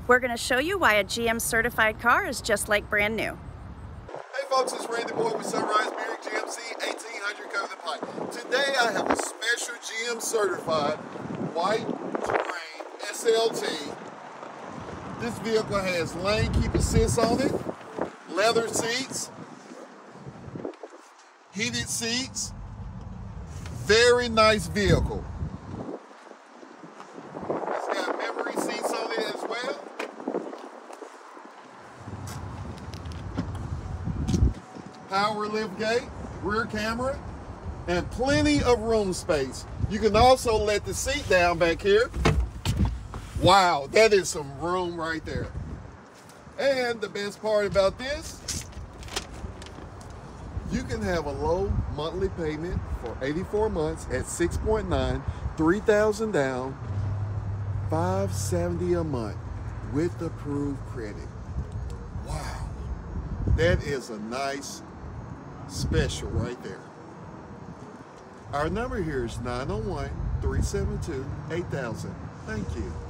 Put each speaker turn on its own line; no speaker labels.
We're going to show you why a GM certified car is just like brand new.
Hey folks, it's Randy Boy with Sunrise Beer, GMC 1800 Cover the Pipe. Today I have a special GM certified white Terrain SLT. This vehicle has lane keep assist on it, leather seats, heated seats, very nice vehicle. It's got memory seats on it as well. Power lift gate, rear camera, and plenty of room space. You can also let the seat down back here. Wow, that is some room right there. And the best part about this, you can have a low monthly payment for 84 months at 6.9, 3,000 down, $570 a month with approved credit. Wow, that is a nice special right there. Our number here is 901-372-8000. Thank you.